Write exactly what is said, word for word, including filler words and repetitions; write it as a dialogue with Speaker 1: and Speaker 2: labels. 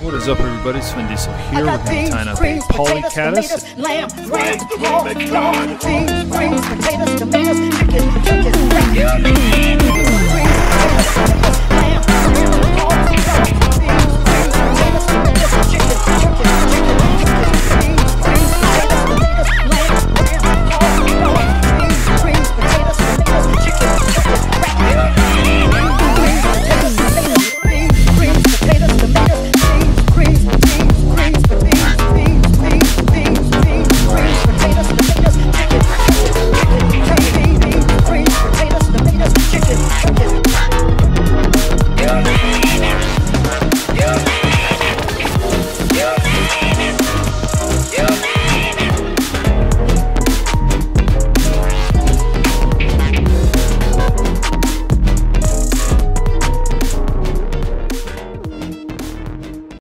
Speaker 1: What is up, everybody? Sven Diesel here. We're going to tie up a poly caddis.
Speaker 2: Lamb, lamb, corn, beans, greens, potatoes, tomatoes, chicken, turkeys, lamb, lamb, lamb,